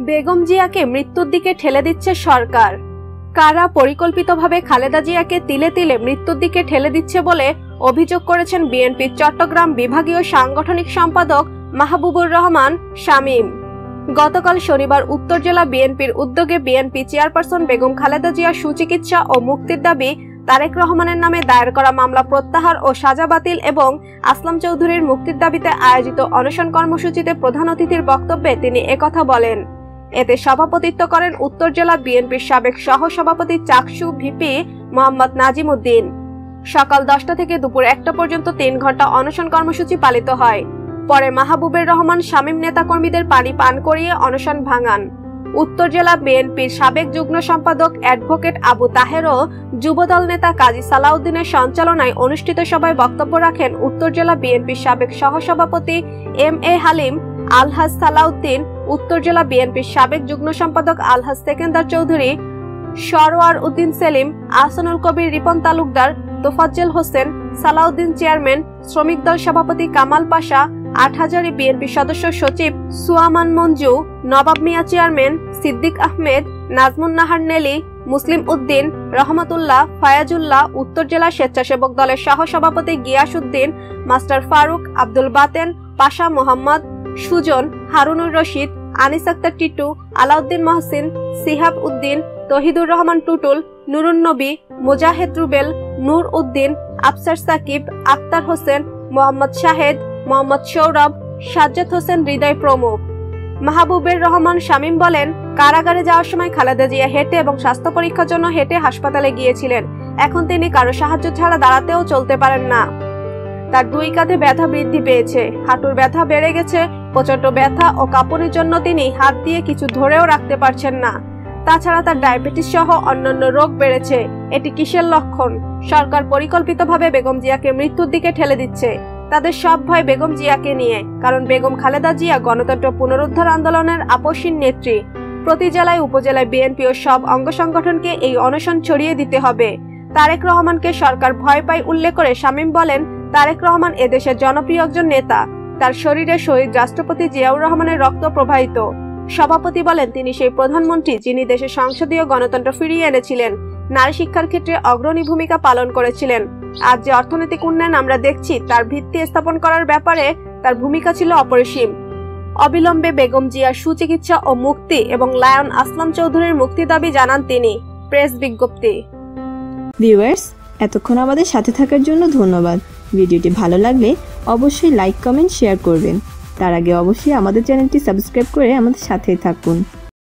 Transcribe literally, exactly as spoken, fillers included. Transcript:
বেগম জিয়াকে মৃত্যুর দিকে ঠেলে দিচ্ছে সরকার। কারা পরিকল্পিতভাবে খালেদা জিয়াকে তিলে তিলে মৃত্যুর দিকে ঠেলে দিচ্ছে বলে অভিযোগ করেছেন বিএনপির চট্টগ্রাম বিভাগীয় সাংগঠনিক সম্পাদক মাহবুবুর রহমান শামীম। গতকাল শনিবার উত্তর জেলা বিএনপির উদ্যোগে বিএনপি চেয়ারপারসন বেগম খালেদা জিয়ার সুচিকিৎসা ও মুক্তির দাবি তারেক রহমানের নামে দায়ের করা মামলা প্রত্যাহার ও সাজা বাতিল এবং আসলাম চৌধুরীর মুক্তির দাবিতে আয়োজিত অনশন কর্মসূচিতে প্রধান অতিথির বক্তব্যে তিনি একথা বলেন। এতে সভাপতিত্ব করেন উত্তর জেলা বিএনপির সাবেক সহ সভাপতি চাকসু ভিপি মোহাম্মদ নাজিম উদ্দিন। সকাল দশটা থেকে দুপুর একটা পর্যন্ত তিন ঘন্টা অনশন কর্মসূচি পালিত হয়। পরে মাহবুবুর রহমান শামীম নেতাকর্মীদের পানি পান করিয়ে অনশন ভাঙান। উত্তর জেলা বিএনপির সাবেক যুগ্ম সম্পাদক অ্যাডভোকেট আবু তাহের ও যুবদল নেতা কাজী সালাউদ্দিনের সঞ্চালনায় অনুষ্ঠিত সভায় বক্তব্য রাখেন উত্তর জেলা বিএনপির সাবেক সহসভাপতি এম এ হালিম, আলহাজ সালাউদ্দিন, উত্তর জেলা বিএনপির সাবেক যুগ্ম সম্পাদক আলহাজ সেকেন্দার চৌধুরী, সরওয়ার উদ্দিন সেলিম, আহসানুল কবির রিপন তালুকদার, তোফাজ্জল হোসেন, সালাউদ্দিন চেয়ারম্যান, শ্রমিক দল সভাপতি কামাল পাশা, আটহাজারি বিএনপি সদস্য সচিব সুয়ামান মঞ্জু, নবাব মিয়া চেয়ারম্যান, সিদ্দিক আহমেদ, নাজমুন নাহার নেলি, মুসলিম উদ্দিন, রহমতুল্লাহ, ফায়াজুল্লাহ, উত্তর জেলা স্বেচ্ছাসেবক দলের সহ সভাপতি গিয়াস উদ্দিন, মাস্টার ফারুক, আব্দুল বাতেন, পাশা মোহাম্মদ, সুজন, হারুনুর রশিদ, আনিস আক্তার টিটু, আলাউদ্দিন মহসিন, সিহাব উদ্দিন, তহিদুর রহমান টুটুল, নুরুন নবী, মুজাহিদ রুবেল, নূর উদ্দিন, আফসার সাকিব, আক্তার হোসেন, মোহাম্মদ শাহেদ, মোহাম্মদ সৌরভ, সাজ্জাদ হোসেন হৃদয় প্রমুখ। মাহবুবুর রহমান শামীম বলেন, কারাগারে যাওয়ার সময় খালেদা জিয়া হেঁটে এবং স্বাস্থ্য পরীক্ষার জন্য হেঁটে হাসপাতালে গিয়েছিলেন। এখন তিনি কারো সাহায্য ছাড়া দাঁড়াতেও চলতে পারেন না। তার দুই কাঁধে ব্যথা বৃদ্ধি পেয়েছে, হাঁটুর ব্যথা বেড়ে গেছে, প্রচন্ড ব্যথা ও কাঁপুনির জন্য তিনি হাত দিয়ে কিছু ধরেও রাখতে পারছেন না। তাছাড়া তার ডায়াবেটিস সহ অন্যান্য রোগ বেড়েছে। এটি কিসের লক্ষণ? সরকার পরিকল্পিতভাবে বেগম জিয়াকে মৃত্যুর দিকে ঠেলে দিচ্ছে। তাদের সব ভয় বেগম জিয়াকে নিয়ে, কারণ বেগম খালেদা জিয়া গণতন্ত্র পুনরুদ্ধার আন্দোলনের আপসীন নেত্রী। প্রতি জেলায় উপজেলায় বিএনপি ও সব অঙ্গ সংগঠনকে এই অনশন ছড়িয়ে দিতে হবে। তারেক রহমানকে সরকার ভয় পায় উল্লেখ করে শামীম বলেন, তারেক রহমান এদেশের জনপ্রিয় একজন নেতা। তার শরীরে শহীদ রাষ্ট্রপতি জিয়াউর রহমানের রক্ত প্রবাহিত। সভাপতি বলেন, তিনি সেই প্রধানমন্ত্রী যিনি দেশের সংসদীয় গণতন্ত্র ফিরিয়ে এনেছিলেন, নারী শিক্ষার ক্ষেত্রে অগ্রণী ভূমিকা পালন করেছিলেন। আজ যে অর্থনৈতিক উন্নয়ন আমরা দেখছি, তার ভিত্তি স্থাপন করার ব্যাপারে তার ভূমিকা ছিল অপরিসীম। অবিলম্বে বেগম জিয়ার সুচিকিৎসা ও মুক্তি এবং লায়ন আসলাম চৌধুরীর মুক্তি দাবি জানান তিনি। প্রেস বিজ্ঞপ্তি। ভিউয়ার্স, এতক্ষণ আমাদের সাথে থাকার জন্য ধন্যবাদ। ভিডিওটি ভালো লাগলে অবশ্যই লাইক, কমেন্ট, শেয়ার করবেন। তার আগে অবশ্যই আমাদের চ্যানেলটি সাবস্ক্রাইব করে আমাদের সাথেই থাকুন।